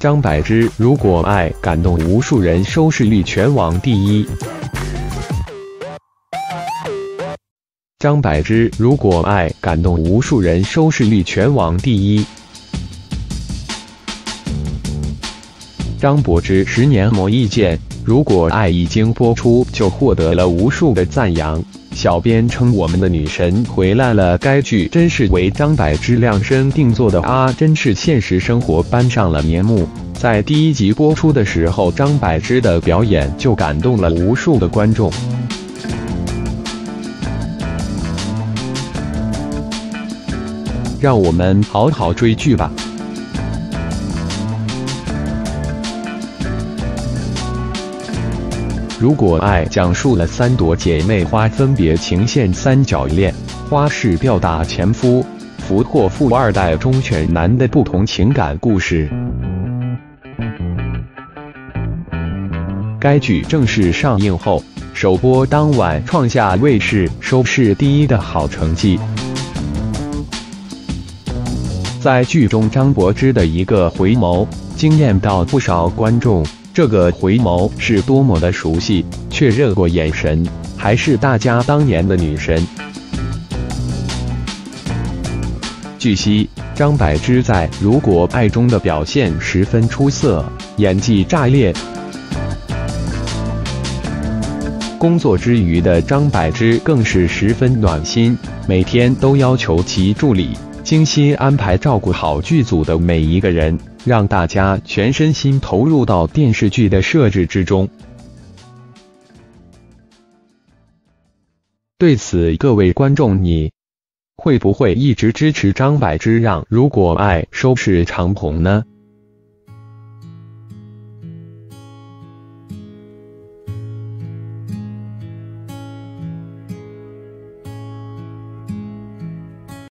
张柏芝如果爱感动无数人，收视率全网第一。张柏芝如果爱感动无数人，收视率全网第一。张柏芝10年磨一剑，如果爱一经播出就获得了无数的赞扬。小编称我们的女神回来了，该剧真是为张柏芝量身定做的啊，真是现实生活搬上了棉幕。在第1集播出的时候，张柏芝的表演就感动了无数的观众。让我们好好追剧吧。如果爱讲述了3朵姐妹花分别情陷三角恋，花式吊打前夫，俘获富2代中选男的不同情感故事。该剧正式上映后，首播当晚创下卫视收视第1的好成绩。在剧中，张柏芝的一个回眸惊艳到不少观众。这个回眸是多么的熟悉，却热过眼神，还是大家当年的女神。据悉，张柏芝在《如果爱》中的表现十分出色，演技炸裂。工作之余的张柏芝更是十分暖心，每天都要求其助理精心安排照顾好剧组的每一个人，让大家全身心投入到电视剧的设置之中。对此，各位观众，你会不会一直支持张柏芝让《如果爱》收视长红呢？